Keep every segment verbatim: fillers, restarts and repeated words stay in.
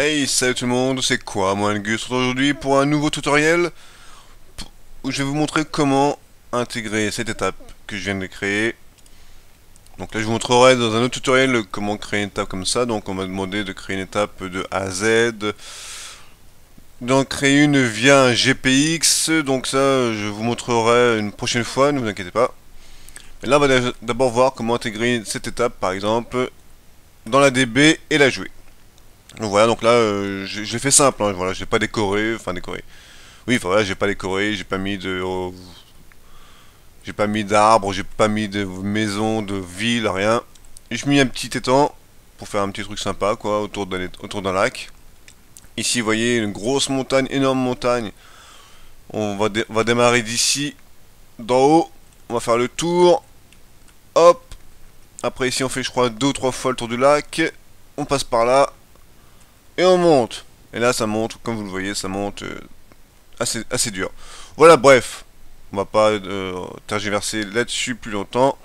Hey, salut tout le monde, c'est quoi, moi Angus, aujourd'hui pour un nouveau tutoriel où je vais vous montrer comment intégrer cette étape que je viens de créer. Donc là je vous montrerai dans un autre tutoriel comment créer une étape comme ça. Donc on m'a demandé de créer une étape de A à Z, d'en créer une via un G P X. Donc ça je vous montrerai une prochaine fois, ne vous inquiétez pas. Mais là on va d'abord voir comment intégrer cette étape par exemple dans la D B et la jouer. Donc voilà, donc là, euh, j'ai fait simple, hein, voilà, j'ai pas décoré, enfin décoré. Oui, enfin voilà, j'ai pas décoré, j'ai pas mis de... oh, j'ai pas mis d'arbres, j'ai pas mis de maison, de ville, rien. J'ai mis un petit étang pour faire un petit truc sympa, quoi, autour d'un autour d'un lac. Ici, vous voyez, une grosse montagne, énorme montagne. On va, dé on va démarrer d'ici, d'en haut. On va faire le tour. Hop. Après, ici, on fait, je crois, deux ou trois fois le tour du lac. On passe par là. Et on monte. Et là, ça monte, comme vous le voyez, ça monte euh, assez, assez dur. Voilà, bref. On va pas euh, tergiverser là-dessus plus longtemps.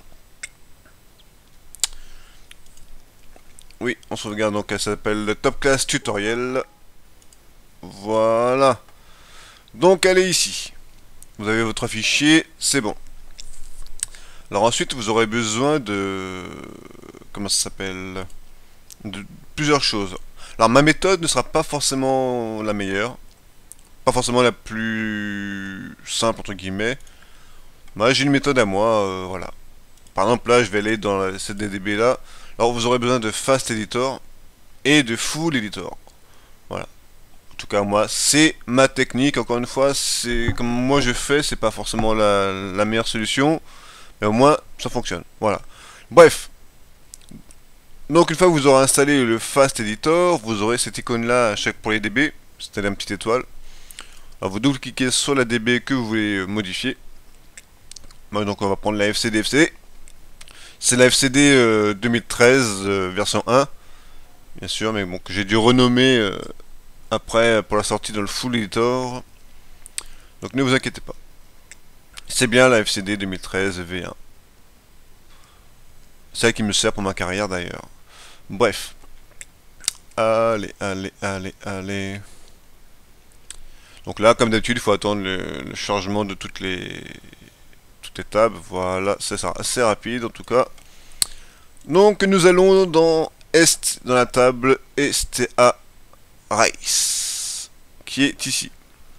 Oui, on sauvegarde donc, elle s'appelle le Top Class Tutoriel. Voilà. Donc, elle est ici. Vous avez votre fichier, c'est bon. Alors ensuite, vous aurez besoin de... Comment ça s'appelle? De plusieurs choses. Alors ma méthode ne sera pas forcément la meilleure, pas forcément la plus simple entre guillemets. Moi j'ai une méthode à moi, euh, voilà. Par exemple là je vais aller dans la, cette D D B là. Alors vous aurez besoin de Fast Editor et de Full Editor. Voilà. En tout cas moi c'est ma technique. Encore une fois c'est comme moi je fais, c'est pas forcément la, la meilleure solution, mais au moins ça fonctionne. Voilà. Bref. Donc une fois que vous aurez installé le Fast Editor, vous aurez cette icône là à chaque pour les D B, c'est-à-dire une petite étoile. Alors vous double-cliquez sur la D B que vous voulez modifier. Moi, donc on va prendre la F C D F C D. C'est la F C D euh, deux mille treize euh, version un, bien sûr, mais bon que j'ai dû renommer euh, après pour la sortie dans le Full Editor. Donc ne vous inquiétez pas. C'est bien la F C D deux mille treize V un. C'est elle qui me sert pour ma carrière d'ailleurs. Bref. Allez, allez, allez, allez. Donc là, comme d'habitude, il faut attendre le, le chargement de toutes les toutes les tables. Voilà, ça sera assez rapide en tout cas. Donc nous allons dans Est, dans la table S T A Race, qui est ici.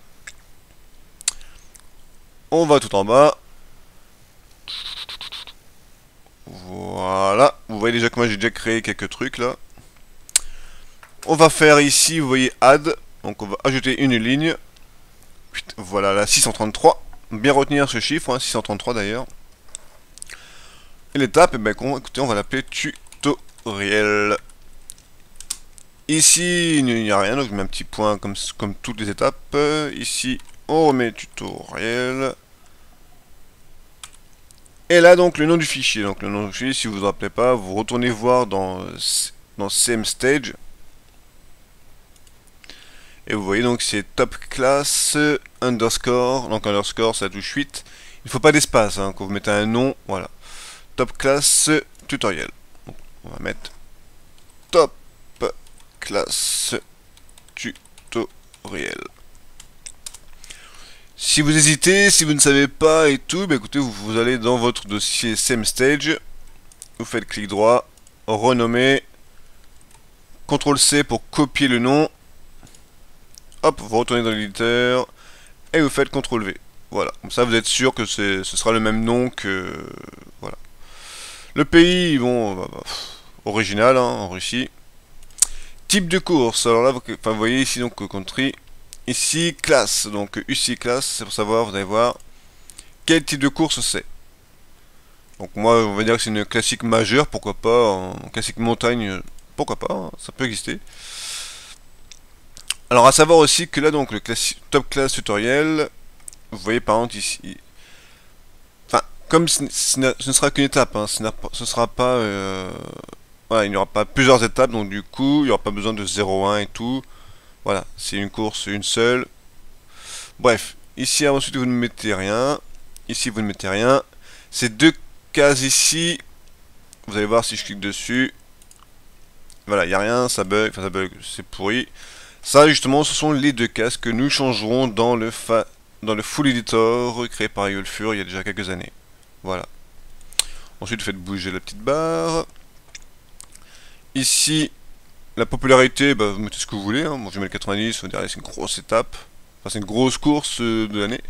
On va tout en bas. Voilà, vous voyez déjà que moi j'ai déjà créé quelques trucs là. On va faire ici, vous voyez add, donc on va ajouter une ligne. Voilà la six cent trente-trois. Bien retenir ce chiffre, hein, six cent trente-trois d'ailleurs. Et l'étape, eh ben, écoutez, on va l'appeler tutoriel. Ici, il n'y a rien, donc je mets un petit point comme, comme toutes les étapes. Euh, ici, on remet tutoriel. Et là, donc, le nom du fichier. Donc, le nom du fichier, si vous ne vous rappelez pas, vous retournez voir dans, dans C M Stage. Et vous voyez, donc, c'est top class underscore. Donc, underscore, c'est la touche huit. Il ne faut pas d'espace, hein, quand vous mettez un nom, voilà. Top class tutoriel. Donc, on va mettre top class tutoriel. Si vous hésitez, si vous ne savez pas et tout, bah écoutez, vous, vous allez dans votre dossier C M Stage, vous faites clic droit, renommer, contrôle C pour copier le nom, hop, vous retournez dans l'éditeur, et vous faites contrôle V. Voilà, comme ça vous êtes sûr que ce sera le même nom que... Voilà. Le pays, bon, bah, bah, original, hein, en Russie. Type de course, alors là, vous, enfin, vous voyez ici donc country. Ici, classe, donc U C classe, c'est pour savoir, vous allez voir, quel type de course c'est. Donc moi, on va dire que c'est une classique majeure, pourquoi pas, en classique montagne, pourquoi pas, hein, ça peut exister. Alors à savoir aussi que là, donc, le top class tutoriel, vous voyez par exemple ici, enfin, comme ce, ce ne sera qu'une étape, hein, ce ne sera pas, euh, voilà, il n'y aura pas plusieurs étapes, donc du coup, il n'y aura pas besoin de zéro un et tout. Voilà, c'est une course, une seule. Bref, ici ensuite vous ne mettez rien. Ici vous ne mettez rien. Ces deux cases ici, vous allez voir si je clique dessus. voilà, il n'y a rien, ça bug, enfin ça bug, c'est pourri. Ça, justement, ce sont les deux cases que nous changerons dans le, fa dans le Full Editor créé par Eolfur il y a déjà quelques années. Voilà. Ensuite, faites bouger la petite barre. Ici, la popularité, bah, vous mettez ce que vous voulez. Hein. Moi, je mets le quatre-vingt-dix, on dirait que c'est une grosse étape. Enfin, c'est une grosse course euh, de l'année.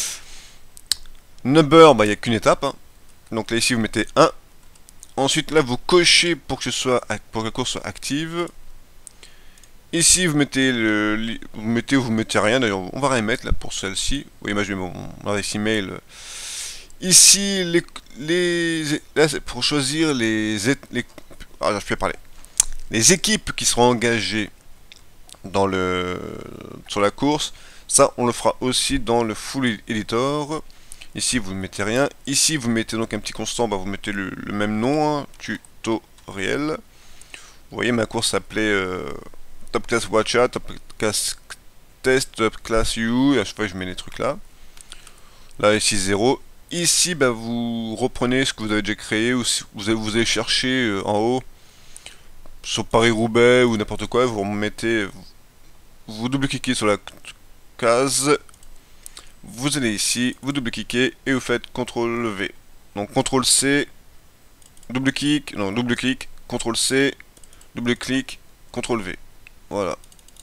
Number, bah, il n'y a qu'une étape. Hein. Donc là, ici, vous mettez un. Ensuite, là, vous cochez pour que, ce soit, pour que la course soit active. Ici, vous mettez le, vous mettez ou vous mettez rien. D'ailleurs, on va rien mettre là pour celle-ci. Oui, moi, je mets mon, mon adresse email. Ici, les, les, là, c'est pour choisir les, les, ah, je peux parler. Les équipes qui seront engagées dans le, sur la course. Ça, on le fera aussi dans le Full Editor. Ici, vous ne mettez rien. Ici, vous mettez donc un petit constant. Bah, vous mettez le, le même nom, hein, tutoriel. Vous voyez, ma course s'appelait euh, Top Class Watcha, Top Class Test, Top Class You. Et à chaque fois, je mets les trucs là. Là, ici, zéro. Ici, bah, vous reprenez ce que vous avez déjà créé. Ou si vous allez, vous allez chercher euh, en haut sur Paris-Roubaix ou n'importe quoi. Vous remettez. Vous double-cliquez sur la case. Vous allez ici, vous double-cliquez et vous faites contrôle V. Donc contrôle C, double-clic, non double-clic, contrôle C, double-clic, contrôle V. Voilà.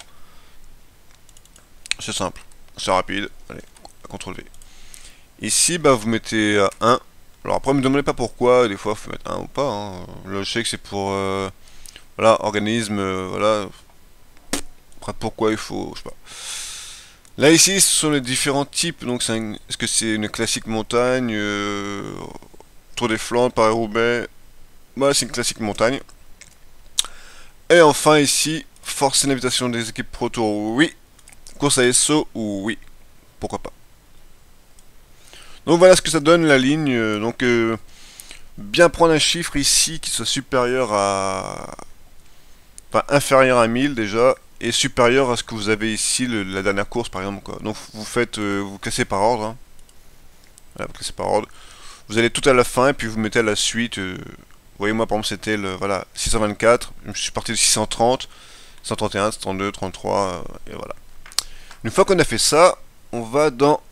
C'est simple, c'est rapide. Allez, contrôle V. Ici, bah, vous mettez à un. Alors après, ne me demandez pas pourquoi, des fois, il faut mettre un ou pas. Hein. Là, je sais que c'est pour, euh, voilà, organisme, euh, voilà. Après, pourquoi il faut, je sais pas. Là ici, ce sont les différents types. Donc, est-ce que c'est une classique montagne, euh, Tour des Flandres, Paris-Roubaix? Bah, c'est une classique montagne. Et enfin ici, force et navigation des équipes Pro Tour, oui. Course à S O, oui. Pourquoi pas. Donc voilà ce que ça donne la ligne. Donc euh, bien prendre un chiffre ici qui soit supérieur à, enfin inférieur à mille déjà. Et supérieur à ce que vous avez ici, le, la dernière course par exemple. Quoi. Donc vous faites, euh, vous classez par ordre. Hein. Voilà, vous classez par ordre. Vous allez tout à la fin et puis vous mettez à la suite. Euh, vous voyez, moi par exemple c'était le voilà, six cent vingt-quatre. Je suis parti de six cent trente, cent trente et un, cent trente-deux, trente-trois. Euh, et voilà. Une fois qu'on a fait ça, on va dans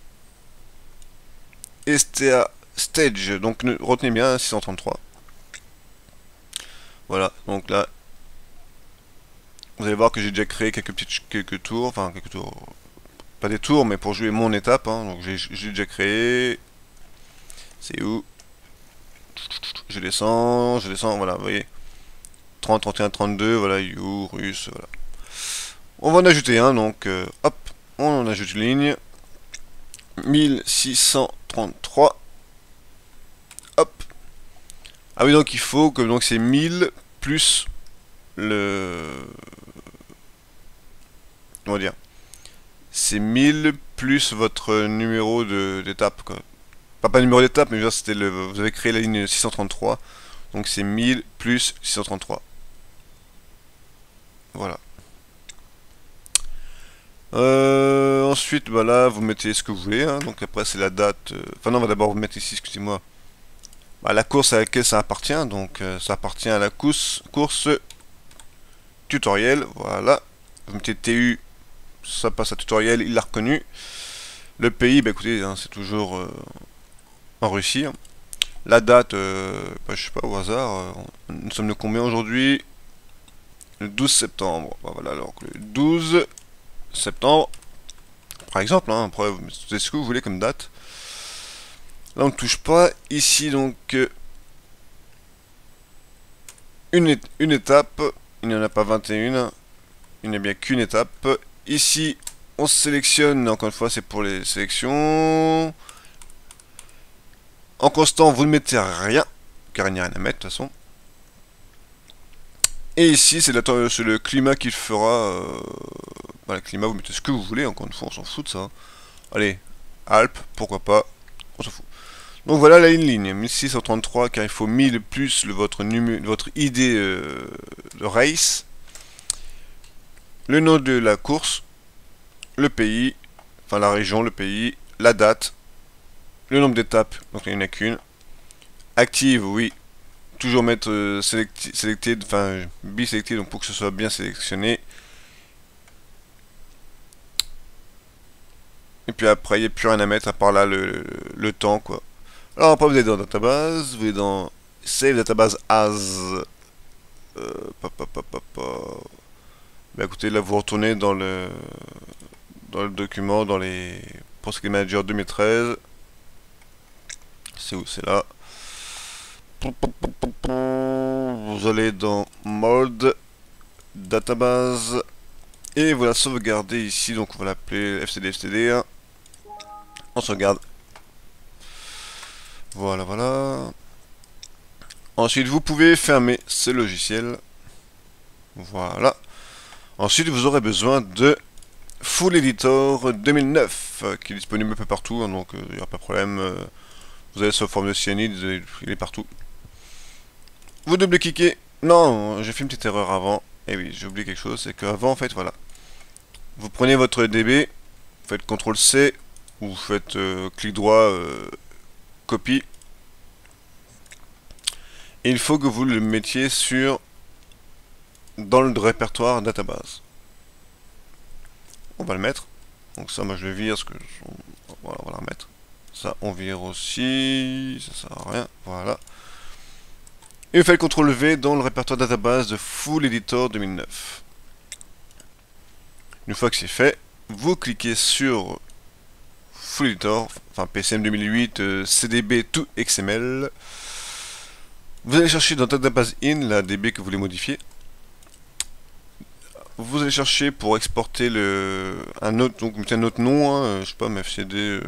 S T A Stage. Donc retenez bien six cent trente-trois. Voilà, donc là. Vous allez voir que j'ai déjà créé quelques petites quelques tours, enfin quelques tours, pas des tours, mais pour jouer mon étape. Hein, donc j'ai déjà créé. C'est où? Je descends, je descends, voilà, vous voyez. trente, trente et un, trente-deux, voilà, You, Russe, voilà. On va en ajouter un, donc euh, hop, on en ajoute une ligne. mille six cent trente-trois. Hop. Ah oui, donc il faut que donc c'est mille plus le. On va dire, c'est mille plus votre numéro d'étape, quoi. Pas pas numéro d'étape, mais c'était le, vous avez créé la ligne six cent trente-trois, donc c'est mille plus six cent trente-trois. Voilà. Euh, ensuite, bah là, vous mettez ce que vous voulez, hein, donc après c'est la date. Euh, enfin non, on va d'abord vous mettre ici, excusez-moi, bah, la course à laquelle ça appartient, donc euh, ça appartient à la course, course tutoriel, voilà. Vous mettez T U. Ça passe à tutoriel, il l'a reconnu. Le pays, bah écoutez, hein, c'est toujours euh, en Russie. Hein. La date, euh, bah, je sais pas, au hasard. Euh, nous sommes le combien aujourd'hui? Le douze septembre. Bah, voilà, alors le douze septembre, par exemple, hein, après, vous mettez ce que vous voulez comme date. Là, on ne touche pas. Ici, donc, euh, une, é une étape. Il n'y en a pas vingt et un. Il n'y a bien qu'une étape. Ici, on sélectionne, encore une fois, c'est pour les sélections. En constant, vous ne mettez rien, car il n'y a rien à mettre, de toute façon. Et ici, c'est le climat qu'il fera. Euh, bah, le climat, vous mettez ce que vous voulez, encore une fois, on s'en fout de ça. Allez, Alpes, pourquoi pas, on s'en fout. Donc voilà la ligne, mille six cent trente-trois, car il faut mille plus le, votre, votre I D euh, de race. Le nom de la course, le pays, enfin la région, le pays, la date, le nombre d'étapes, donc il n'y en a qu'une. Active, oui, toujours mettre euh, selecti- selected, enfin biselected, donc pour que ce soit bien sélectionné. Et puis après, il n'y a plus rien à mettre à part là le, le, le temps quoi. Alors après, vous êtes dans database, vous êtes dans save database as. Euh, pa, pa, pa, pa, pa. Bah écoutez, là vous retournez dans le dans le document, dans les Postgre Manager deux mille treize. C'est où? C'est là. Vous allez dans Mode, Database, et vous la sauvegardez ici, donc on va l'appeler fcd fcd. On sauvegarde. Voilà, voilà. Ensuite, vous pouvez fermer ce logiciel. Voilà. Ensuite, vous aurez besoin de Full Editor deux mille neuf, euh, qui est disponible un peu partout, hein, donc il euh, n'y a pas de problème. Euh, vous avez ce forme de cyanide, il est partout. Vous double-cliquez. Non, j'ai fait une petite erreur avant. Et oui, j'ai oublié quelque chose, c'est qu'avant, en fait, voilà. Vous prenez votre D B, vous faites contrôle C, ou vous faites euh, clic droit, euh, copie. Et il faut que vous le mettiez sur dans le répertoire database. On va le mettre. Donc ça, moi je le vire, parce que je, voilà, on va la remettre. Ça, on vire aussi. Ça sert à rien. Voilà. Et vous faites contrôle V dans le répertoire database de Full Editor deux mille neuf. Une fois que c'est fait, vous cliquez sur Full Editor, enfin P C M deux mille huit, euh, C D B to X M L. Vous allez chercher dans database in la D B que vous voulez modifier. Vous allez chercher pour exporter le un autre, donc mettez un autre nom, hein, je sais pas, F C D euh,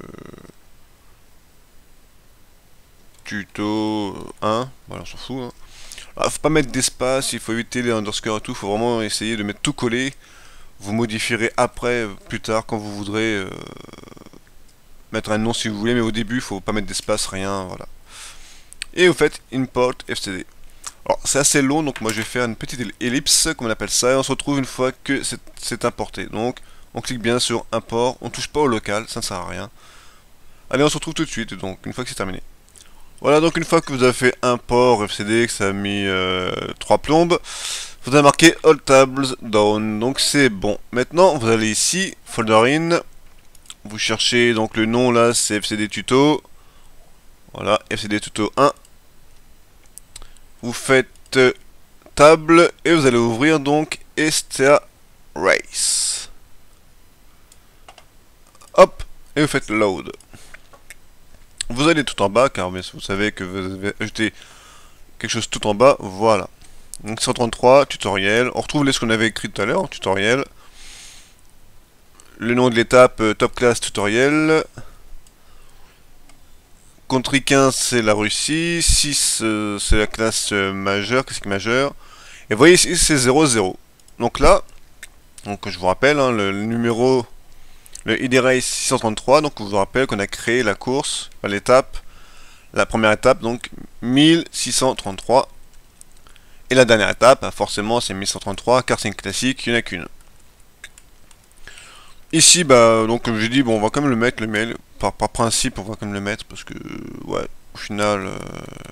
tuto un, voilà, on s'en fout. Hein. Alors, faut pas mettre d'espace, il faut éviter les underscores et tout, faut vraiment essayer de mettre tout collé. Vous modifierez après, plus tard, quand vous voudrez euh, mettre un nom si vous voulez, mais au début, il faut pas mettre d'espace, rien, voilà. Et vous faites import F C D. Alors, c'est assez long, donc moi je vais faire une petite ellipse, comme on appelle ça, et on se retrouve une fois que c'est importé. Donc, on clique bien sur import, on touche pas au local, ça ne sert à rien. Allez, on se retrouve tout de suite, donc, une fois que c'est terminé. Voilà, donc une fois que vous avez fait import F C D, que ça a mis euh, trois plombes, vous avez marqué All Tabs Down, donc c'est bon. Maintenant, vous allez ici, Folder In, vous cherchez, donc le nom là, c'est F C D Tuto. Voilà, F C D Tuto un. Vous faites euh, table, et vous allez ouvrir donc S T A Race. Hop, et vous faites Load. Vous allez tout en bas, car vous savez que vous avez ajouté quelque chose tout en bas, voilà. Donc cent trente-trois, tutoriel, on retrouve ce qu'on avait écrit tout à l'heure, tutoriel. Le nom de l'étape, euh, top class tutoriel. Country quinze, c'est la Russie, six, euh, c'est la classe euh, majeure, qu'est-ce qui est majeure. Et vous voyez ici, c'est zéro zéro. Donc là, donc je vous rappelle, hein, le, le numéro, le I D Race six cent trente-trois, donc je vous rappelle qu'on a créé la course, l'étape, la première étape, donc mille six cent trente-trois. Et la dernière étape, forcément, c'est mille cent trente-trois, car c'est une classique, il n'y en a qu'une. Ici, bah, donc comme j'ai dit, bon, on va quand même le mettre, le mail, par, par principe, on va quand même le mettre, parce que, ouais, au final, euh,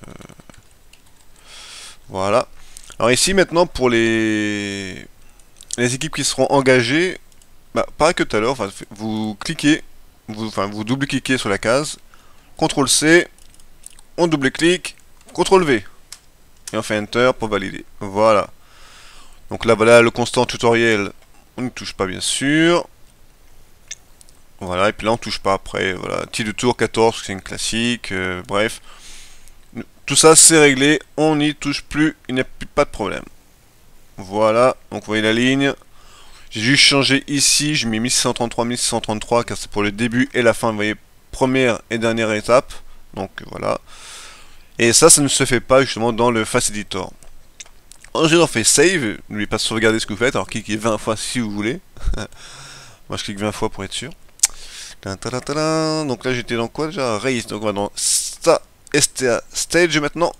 voilà. Alors ici, maintenant, pour les, les équipes qui seront engagées, bah, pareil que tout à l'heure, enfin, vous cliquez, vous, enfin, vous double-cliquez sur la case, contrôle C, on double-clique, contrôle V. Et on fait Enter pour valider. Voilà. Donc là, voilà le constant tutoriel. On ne touche pas, bien sûr. Voilà, et puis là, on ne touche pas après. Voilà, petit de tour quatorze, c'est une classique. Euh, bref. Tout ça, c'est réglé. On n'y touche plus. Il n'y a plus pas de problème. Voilà. Donc, vous voyez la ligne. J'ai juste changé ici. J'ai mis mille six cent trente-trois, mille six cent trente-trois, car c'est pour le début et la fin. Vous voyez, première et dernière étape. Donc, voilà. Et ça, ça ne se fait pas justement dans le Fast Editor. Ensuite, on fait Save. N'oubliez pas de sauvegarder ce que vous faites. Alors, cliquez vingt fois si vous voulez. Moi, je clique vingt fois pour être sûr. Donc là, j'étais dans quoi déjà? Race. Donc, on va dans Sta S T A Stage maintenant.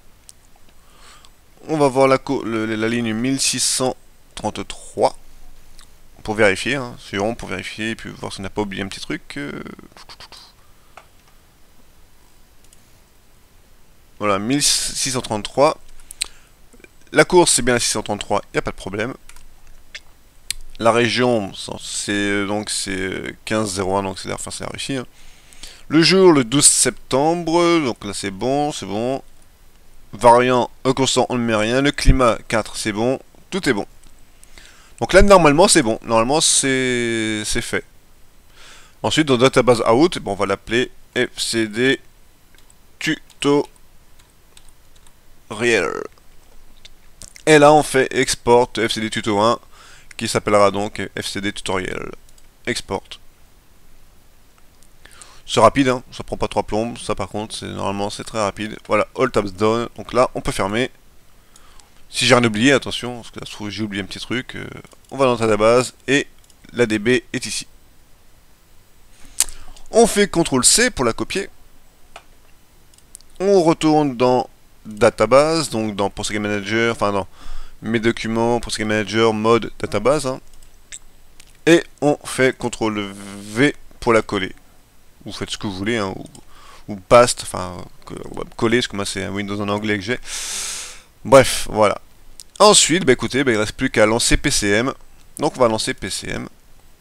On va voir la, le, la ligne mille six cent trente-trois. Pour vérifier. Hein. C'est vraiment pour vérifier. Et puis voir si on n'a pas oublié un petit truc. Euh... Voilà, mille six cent trente-trois. La course, c'est bien la six cent trente-trois, il n'y a pas de problème. La région, c'est donc c'est quinze zéro un, donc c'est enfin, c'est la Russie. Hein. Le jour, le douze septembre, donc là c'est bon, c'est bon. Variant, un constant, on ne met rien. Le climat, quatre, c'est bon. Tout est bon. Donc là, normalement, c'est bon. Normalement, c'est fait. Ensuite, dans database out, bon, on va l'appeler fcd tutorial. Et là, on fait export fcd tuto un, qui s'appellera donc fcd tutorial. Export. C'est rapide, hein, ça prend pas trois plombes, ça par contre, c'est normalement c'est très rapide. Voilà, all tabs down, donc là on peut fermer. Si j'ai rien oublié, attention, parce que là, se trouve j'ai oublié un petit truc. Euh, on va dans la database et la D B est ici. On fait contrôle C pour la copier. On retourne dans database, donc dans PostgreSQL Manager, enfin dans mes documents, PostgreSQL Manager, mode database. Hein, et on fait contrôle V pour la coller. Vous faites ce que vous voulez, hein, ou, ou paste, enfin, coller, parce que moi c'est un Windows en anglais que j'ai. Bref, voilà. Ensuite, bah écoutez, bah, il ne reste plus qu'à lancer P C M. Donc on va lancer P C M.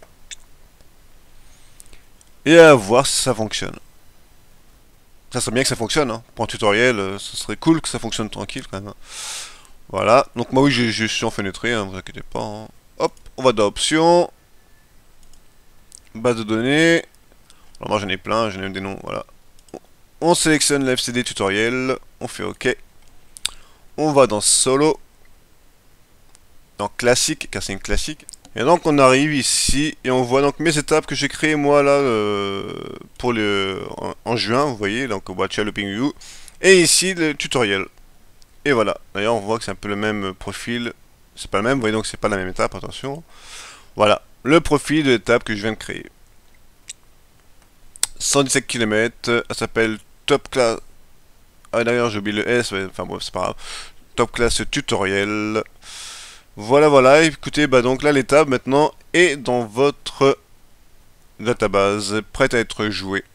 Et à voir si ça fonctionne. Ça serait bien que ça fonctionne, hein. Pour un tutoriel, euh, ce serait cool que ça fonctionne tranquille quand même. Hein. Voilà, donc moi oui, je, je suis enfenêtré, hein, vous inquiétez pas. Hein. Hop, on va dans Options. Base de données. Alors moi j'en ai plein, j'en ai des noms, voilà. On sélectionne la fcd tutoriel, on fait OK. On va dans Solo. Dans Classique, car c'est une classique. Et donc on arrive ici, et on voit donc mes étapes que j'ai créées moi là, euh, pour le, en, en juin, vous voyez, donc on voit Developing You. Et ici le tutoriel. Et voilà, d'ailleurs on voit que c'est un peu le même profil. C'est pas le même, vous voyez donc c'est pas la même étape, attention. Voilà, le profil de l'étape que je viens de créer. cent dix-sept kilomètres, elle s'appelle Top Class. Ah d'ailleurs j'ai oublié le S, ouais, enfin bon c'est pas grave. Top Class Tutoriel. Voilà voilà, écoutez, bah donc là l'étape maintenant est dans votre database, prête à être jouée.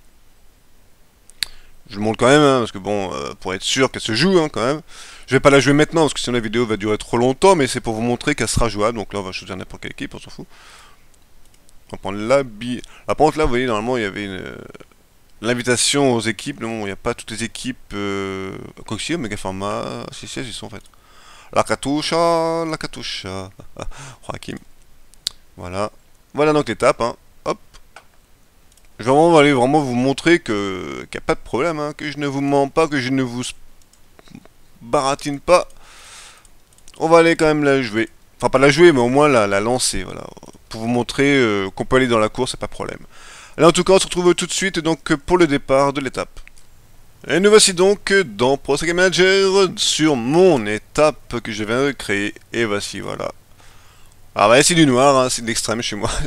Je le montre quand même, hein, parce que bon, euh, pour être sûr qu'elle se joue hein, quand même. Je vais pas la jouer maintenant, parce que sinon la vidéo va durer trop longtemps, mais c'est pour vous montrer qu'elle sera jouable. Donc là on va choisir n'importe quelle équipe, on s'en fout. On va prendre la bi... Là, par contre, là, vous voyez, normalement, il y avait une... Euh, l'invitation aux équipes. Non, il n'y a pas toutes les équipes... Euh... Quoi que si, Mega Pharma... Si, si, ils sont en fait. La Katusha, la Katusha. Joachim. Voilà. Voilà donc l'étape, hein. Hop. Je vais vraiment aller vraiment vous montrer que qu'il n'y a pas de problème, hein, que je ne vous mens pas, que je ne vous baratine pas. On va aller quand même la jouer. Enfin, pas la jouer, mais au moins la, la lancer, voilà. Pour vous montrer euh, qu'on peut aller dans la course, c'est pas de problème. Là, en tout cas, on se retrouve tout de suite donc pour le départ de l'étape. Et nous voici donc dans PostgreSQL Manager sur mon étape que je viens de créer. Et voici, voilà. Alors, bah, c'est du noir, hein, c'est de l'extrême chez moi.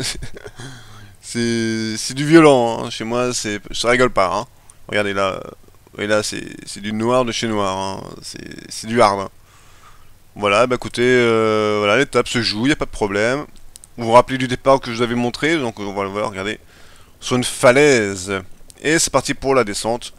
c'est du violent, hein. Chez moi, c'est je rigole pas. Hein. Regardez là, et là c'est du noir de chez noir. Hein. C'est du hard. Hein. Voilà, bah écoutez, euh, voilà, l'étape se joue, il n'y a pas de problème. Vous vous rappelez du départ que je vous avais montré, donc on va le voir, regardez. Sur une falaise. Et c'est parti pour la descente.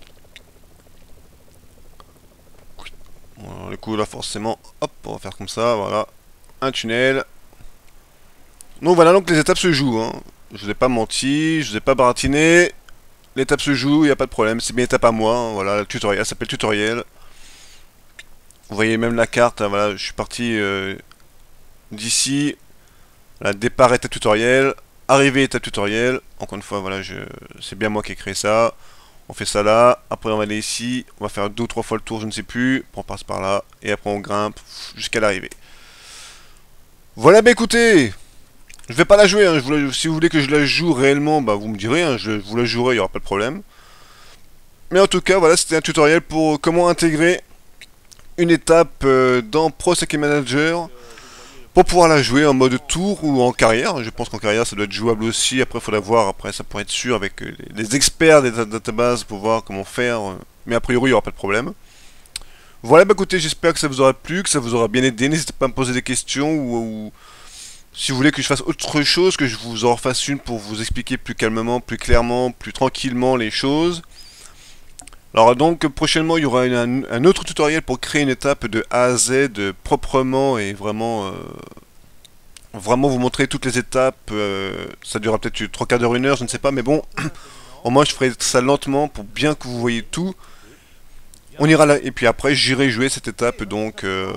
Bon, du coup là forcément, hop, on va faire comme ça, voilà. Un tunnel. Donc voilà, donc les étapes se jouent. Hein. Je vous ai pas menti, je vous ai pas baratiné. L'étape se joue, il n'y a pas de problème, c'est bien étape à moi. Hein. Voilà, le tutoriel, ça s'appelle tutoriel. Vous voyez même la carte, hein, voilà, je suis parti euh, d'ici. Voilà, départ étape tutoriel, arrivée étape tutoriel. Encore une fois, voilà, c'est bien moi qui ai créé ça. On fait ça là, après on va aller ici, on va faire deux ou trois fois le tour, je ne sais plus. On passe par là, et après on grimpe jusqu'à l'arrivée. Voilà, bah écoutez, je vais pas la jouer, hein. Je voulais, si vous voulez que je la joue réellement, bah vous me direz, hein, je vous la jouerai, il n'y aura pas de problème. Mais en tout cas, voilà, c'était un tutoriel pour comment intégrer une étape euh, dans PostgreSQL Manager pour pouvoir la jouer en mode tour ou en carrière. Je pense qu'en carrière ça doit être jouable aussi. Après il faudra voir, après ça pourrait être sûr avec les, les experts des databases pour voir comment faire. Mais a priori il n'y aura pas de problème. Voilà, bah écoutez, j'espère que ça vous aura plu, que ça vous aura bien aidé. N'hésitez pas à me poser des questions ou, ou si vous voulez que je fasse autre chose, que je vous en refasse une pour vous expliquer plus calmement, plus clairement, plus tranquillement les choses. Alors donc prochainement il y aura une- un, un autre tutoriel pour créer une étape de A à Z euh, proprement et vraiment euh, vraiment vous montrer toutes les étapes. Euh, ça durera peut-être trois quarts d'heure, une heure, je ne sais pas, mais bon, au moins je ferai ça lentement pour bien que vous voyez tout. On ira là et puis après j'irai jouer cette étape donc euh,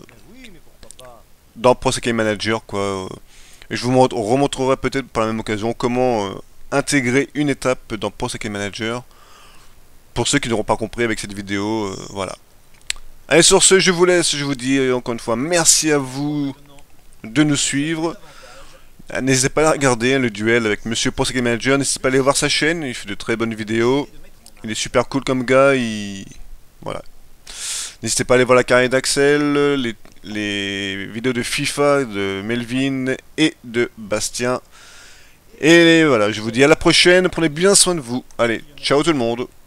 dans Pro Game Manager quoi. Et je vous montre- remontrerai peut-être par la même occasion comment euh, intégrer une étape dans Pro Game Manager. Pour ceux qui n'auront pas compris avec cette vidéo, euh, voilà. Allez, sur ce, je vous laisse, je vous dis euh, encore une fois merci à vous de nous suivre. Euh, N'hésitez pas à regarder hein, le duel avec Monsieur Pro Game Manager, n'hésitez pas à aller voir sa chaîne, il fait de très bonnes vidéos. Il est super cool comme gars, il... Voilà. N'hésitez pas à aller voir la carrière d'Axel, les, les vidéos de FIFA, de Melvin et de Bastien. Et voilà, je vous dis à la prochaine, prenez bien soin de vous. Allez, ciao tout le monde.